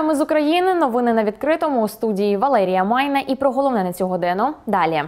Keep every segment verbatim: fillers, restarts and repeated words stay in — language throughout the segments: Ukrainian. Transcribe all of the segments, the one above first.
Вітаємо з України. Новини на відкритому. У студії Валерія Майна. І про головне на цю годину далі.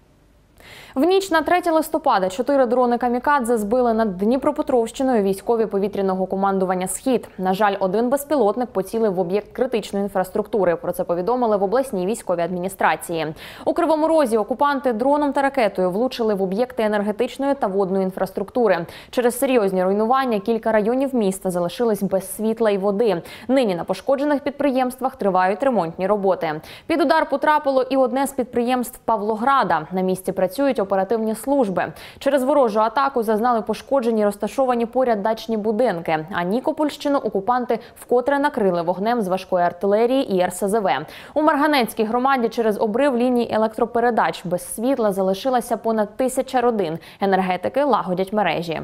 В ніч на третє листопада чотири дрони «Камікадзе» збили над Дніпропетровщиною військові повітряного командування «Схід». На жаль, один безпілотник поцілив в об'єкт критичної інфраструктури. Про це повідомили в обласній військовій адміністрації. У Кривому Розі окупанти дроном та ракетою влучили в об'єкти енергетичної та водної інфраструктури. Через серйозні руйнування кілька районів міста залишились без світла і води. Нині на пошкоджених підприємствах тривають ремонтні роботи. Під удар потрапило і одне з підприємств Павлограда. На місці працюють оперативні служби. Через ворожу атаку зазнали пошкоджені розташовані поряд дачні будинки. А Нікопольщину окупанти вкотре накрили вогнем з важкої артилерії і ер ес зе ве. У Марганецькій громаді через обрив ліній електропередач без світла залишилася понад тисяча родин. Енергетики лагодять мережі.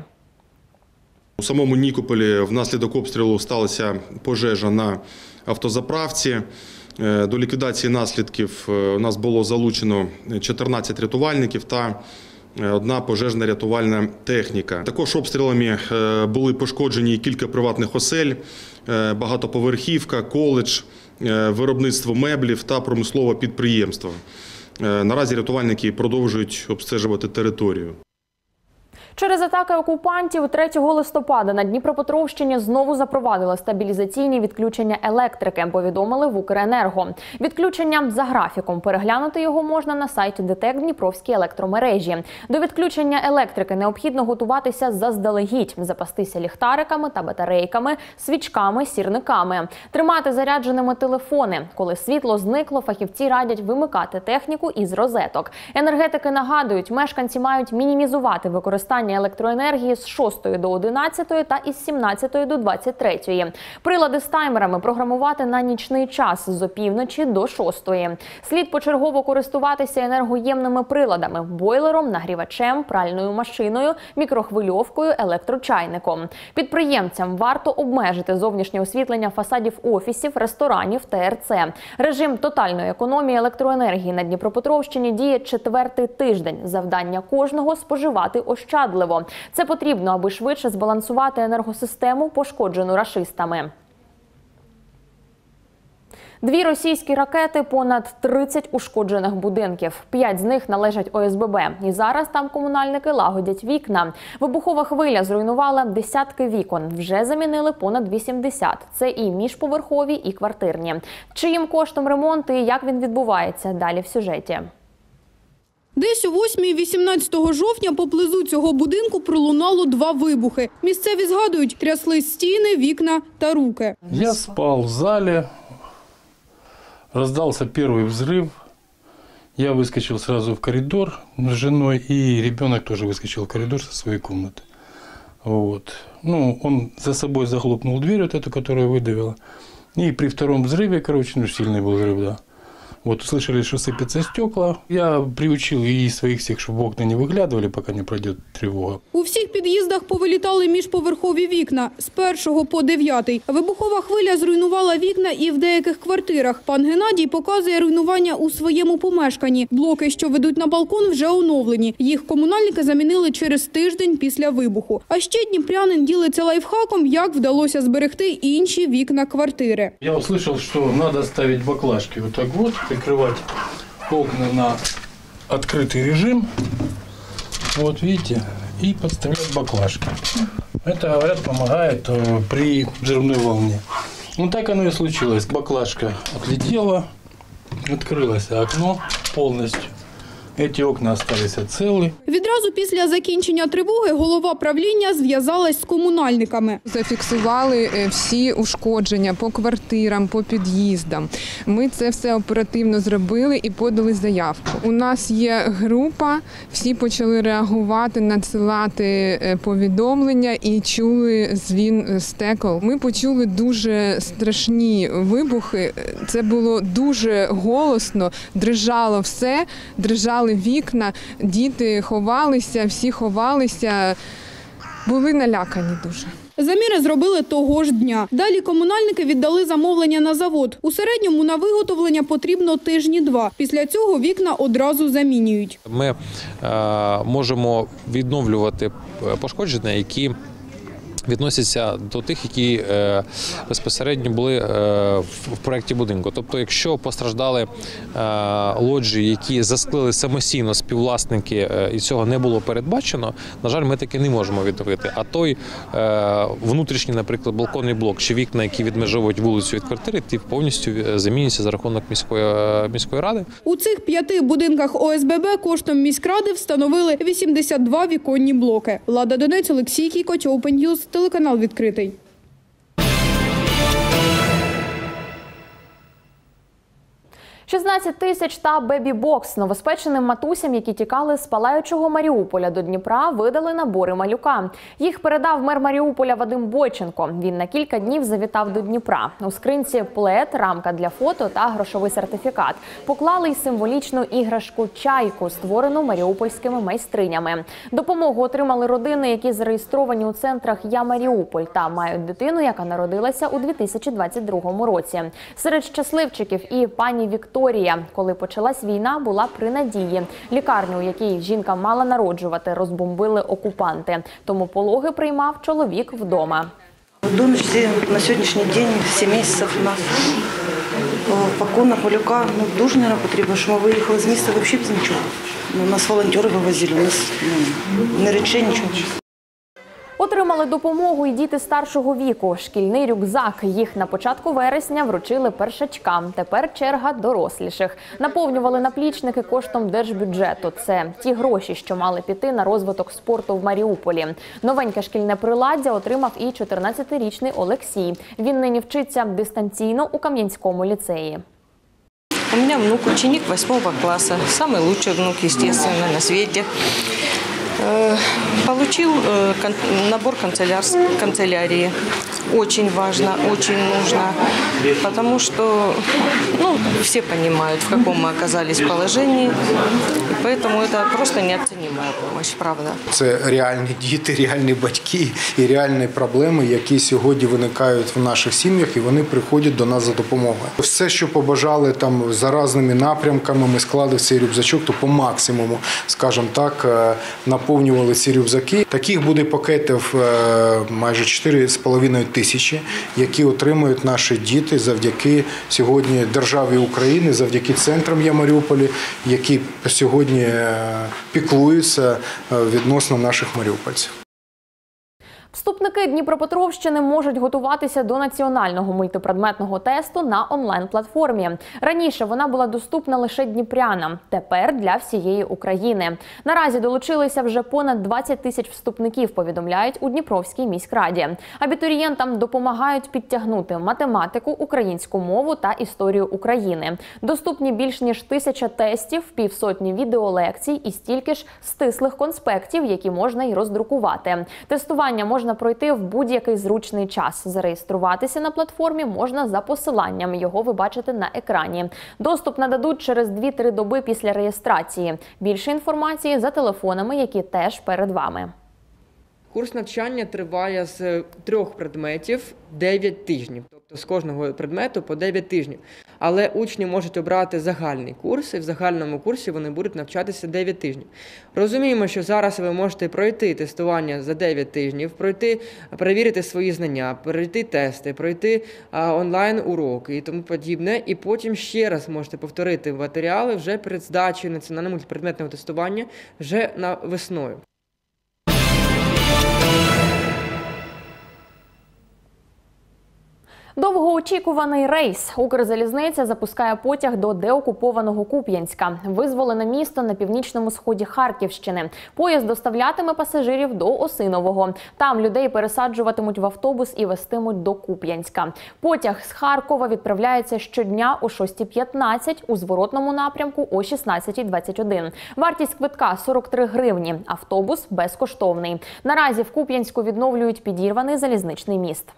У самому Нікополі внаслідок обстрілу сталася пожежа на автозаправці. До ліквідації наслідків у нас було залучено чотирнадцять рятувальників та одна пожежна рятувальна техніка. Також обстрілами були пошкоджені кілька приватних осель, багатоповерхівка, коледж, виробництво меблів та промислове підприємство. Наразі рятувальники продовжують обстежувати територію. Через атаки окупантів третього листопада на Дніпропетровщині знову запровадили стабілізаційні відключення електрики, повідомили в Укренерго. Відключення за графіком. Переглянути його можна на сайті ДТЕК Дніпровські електромережі. До відключення електрики необхідно готуватися заздалегідь, запастися ліхтариками та батарейками, свічками, сірниками, тримати зарядженими телефони. Коли світло зникло, фахівці радять вимикати техніку із розеток. Енергетики нагадують, мешканці мають мінімізувати використання електроенергії з шостої до одинадцятої та із сімнадцятої до двадцять третьої. Прилади з таймерами програмувати на нічний час з опівночі до шостої. Слід почергово користуватися енергоємними приладами – бойлером, нагрівачем, пральною машиною, мікрохвильовкою, електрочайником. Підприємцям варто обмежити зовнішнє освітлення фасадів офісів, ресторанів та ер це. Режим тотальної економії електроенергії на Дніпропетровщині діє четвертий тиждень. Завдання кожного – споживати ощадливо. Це потрібно, аби швидше збалансувати енергосистему, пошкоджену рашистами. Дві російські ракети, понад тридцять ушкоджених будинків. П'ять з них належать о ес бе бе. І зараз там комунальники лагодять вікна. Вибухова хвиля зруйнувала десятки вікон. Вже замінили понад вісімдесят. Це і міжповерхові, і квартирні. Чиїм коштом ремонт і як він відбувається? Далі в сюжеті. Десь о восьмій вісімнадцятого жовтня поблизу цього будинку пролунало два вибухи. Місцеві згадують, тряслись стіни, вікна та руки. Я спав в залі, раздался перший взрыв. Я выскочил сразу в коридор с женой, и ребенок тоже выскочил в коридор со своей комнаты. Вот. Ну, он за собой захлопнул дверь, вот эту, которая выдавила. И при втором взрыве, короче, ну, сильный был взрыв, да. Вот услышали, что сыпятся стекла. Я приучил и своих всех, чтобы в окна не выглядывали, пока не пройдет тревога. У всіх під'їздах повилітали міжповерхові вікна з першого по дев'ятий. Вибухова хвиля зруйнувала вікна і в деяких квартирах. Пан Геннадій показує руйнування у своєму помешканні. Блоки, що ведуть на балкон, вже оновлені. Їх комунальники замінили через тиждень після вибуху. А ще дніпрянин ділиться лайфхаком, як вдалося зберегти інші вікна квартири. Я услышал, что надо ставить баклажки вот так вот, прикрывать окна на открытый режим, вот видите, и подставлять баклажки. Это, говорят, помогает при взрывной волне. Ну так оно и случилось. Баклажка отлетела, открылось окно полностью. Ці окна залишилися цілі. Відразу після закінчення тривоги голова правління зв'язалась з комунальниками. Зафіксували всі ушкодження по квартирам, по під'їздам. Ми це все оперативно зробили і подали заявку. У нас є група, всі почали реагувати, надсилати повідомлення і чули дзвін стекол. Ми почули дуже страшні вибухи. Це було дуже голосно, дрижало все, дрижали вікна, діти ховалися, всі ховалися, були налякані дуже. Заміри зробили того ж дня. Далі комунальники віддали замовлення на завод. У середньому на виготовлення потрібно тижні два. Після цього вікна одразу замінюють. Ми е, можемо відновлювати пошкодження, які відносяться до тих, які е, безпосередньо були е, в, в проєкті будинку. Тобто, якщо постраждали е, лоджії, які засклили самостійно співвласники, е, і цього не було передбачено, на жаль, ми таки не можемо відновити. А той е, внутрішній, наприклад, балконний блок чи вікна, які відмежовують вулицю від квартири, ті повністю замінюються за рахунок міської, міської ради. У цих п'яти будинках О С Б Б коштом міськради встановили вісімдесят два віконні блоки. Лада Донець, Олексій Кійко, Open News, телеканал «Відкритий». шістнадцять тисяч та бебі-бокс. Новоспеченим матусям, які тікали з палаючого Маріуполя до Дніпра, видали набори малюка. Їх передав мер Маріуполя Вадим Бойченко. Він на кілька днів завітав до Дніпра. У скринці плед, рамка для фото та грошовий сертифікат. Поклали й символічну іграшку «Чайку», створену маріупольськими майстринями. Допомогу отримали родини, які зареєстровані у центрах «Я Маріуполь» та мають дитину, яка народилася у дві тисячі двадцять другому році. Серед щасливчиків і пані Вікторія. Вікторія, коли почалась війна, була при Надії. Лікарню, у якій жінка мала народжувати, розбомбили окупанти. Тому пологи приймав чоловік вдома. Донечці на сьогоднішній день сім місяців у нас. Пакунок малюка ну, дуже, мабуть, потрібно, що ми виїхали з міста взагалі без нічого. Нас волонтери вивозили, у нас ну, не речей, нічого. Отримали допомогу і діти старшого віку. Шкільний рюкзак. Їх на початку вересня вручили першачкам. Тепер черга доросліших. Наповнювали наплічники коштом держбюджету. Це ті гроші, що мали піти на розвиток спорту в Маріуполі. Новеньке шкільне приладдя отримав і чотирнадцятирічний Олексій. Він нині вчиться дистанційно у Кам'янському ліцеї. У меня внук, ученик восьмого класса, самый лучший внук, естественно, на свете. Получил набор канцелярии. Очень важно, очень нужно, потому что ну, все понимают, в каком мы оказались положении, и поэтому это просто неоценимая помощь, правда. Це реальні діти, реальні батьки і реальні проблеми, які сьогодні виникають в наших сім'ях, і вони приходять до нас за допомогою. Все, що побажали там за різними напрямками, ми склали в цей рюкзачок, то по максимуму, скажімо так, наповнювали ці рюкзаки. Таких буде пакетів майже чотири з половиною тисячі, які отримують наші діти завдяки сьогодні державі України, завдяки центрам «Я Маріуполі», які сьогодні піклуються відносно наших маріупольців. Вступники Дніпропетровщини можуть готуватися до національного мультипредметного тесту на онлайн-платформі. Раніше вона була доступна лише дніпрянам, тепер для всієї України. Наразі долучилися вже понад двадцять тисяч вступників, повідомляють у Дніпровській міськраді. Абітурієнтам допомагають підтягнути математику, українську мову та історію України. Доступні більш ніж тисяча тестів, півсотні відеолекцій і стільки ж стислих конспектів, які можна й роздрукувати. Тестування можна пройти в будь-який зручний час. Зареєструватися на платформі можна за посиланням. Його ви бачите на екрані. Доступ нададуть через дві-три доби після реєстрації. Більше інформації за телефонами, які теж перед вами. Курс навчання триває з трьох предметів дев'ять тижнів. Тобто з кожного предмету по дев'ять тижнів. Але учні можуть обрати загальний курс, і в загальному курсі вони будуть навчатися дев'ять тижнів. Розуміємо, що зараз ви можете пройти тестування за дев'ять тижнів, пройти, перевірити свої знання, пройти тести, пройти онлайн-уроки і тому подібне. І потім ще раз можете повторити матеріали вже перед здачею національного мультипредметного тестування вже на весною. Довгоочікуваний рейс. Укрзалізниця запускає потяг до деокупованого Куп'янська. Визволене місто на північному сході Харківщини. Поїзд доставлятиме пасажирів до Осинового. Там людей пересаджуватимуть в автобус і вестимуть до Куп'янська. Потяг з Харкова відправляється щодня о шостій п'ятнадцять, у зворотному напрямку о шістнадцятій двадцять один. Вартість квитка – сорок три гривні. Автобус безкоштовний. Наразі в Куп'янську відновлюють підірваний залізничний міст.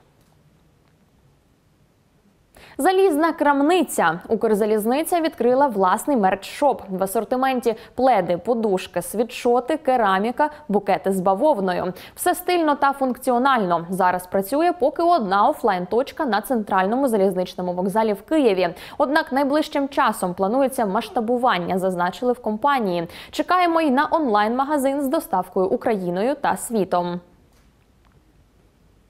Залізна крамниця. Укрзалізниця відкрила власний мерч-шоп. В асортименті пледи, подушки, світшоти, кераміка, букети з бавовною. Все стильно та функціонально. Зараз працює поки одна офлайн-точка на центральному залізничному вокзалі в Києві. Однак найближчим часом планується масштабування, зазначили в компанії. Чекаємо й на онлайн-магазин з доставкою Україною та світом.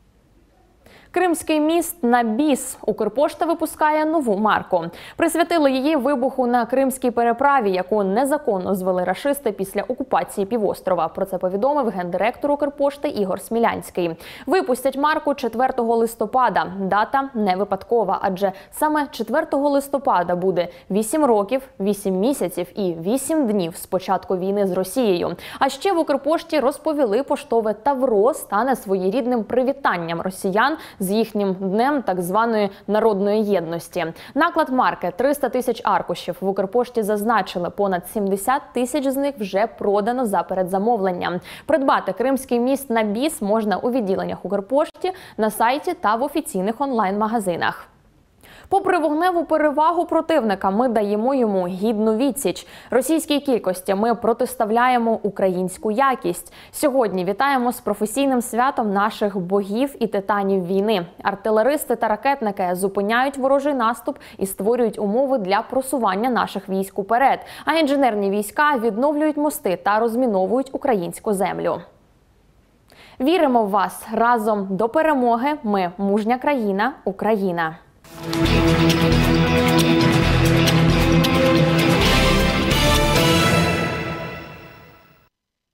Кримський міст на біс. Укрпошта випускає нову марку. Присвятили її вибуху на Кримській переправі, яку незаконно звели рашисти після окупації півострова. Про це повідомив гендиректор Укрпошти Ігор Смілянський. Випустять марку четвертого листопада. Дата не випадкова, адже саме четвертого листопада буде вісім років, вісім місяців і вісім днів з початку війни з Росією. А ще в Укрпошті розповіли, поштове тавро стане своєрідним привітанням росіян з їхнім днем так званої народної єдності. Наклад марки – триста тисяч аркушів. В Укрпошті зазначили, понад сімдесят тисяч з них вже продано за передзамовленням. Придбати Кримський міст на біс можна у відділеннях Укрпошті, на сайті та в офіційних онлайн-магазинах. Попри вогневу перевагу противника, ми даємо йому гідну відсіч. Російській кількості ми протиставляємо українську якість. Сьогодні вітаємо з професійним святом наших богів і титанів війни. Артилеристи та ракетники зупиняють ворожий наступ і створюють умови для просування наших військ уперед. А інженерні війська відновлюють мости та розміновують українську землю. Віримо в вас! Разом до перемоги! Ми – мужня країна, Україна! Thank you.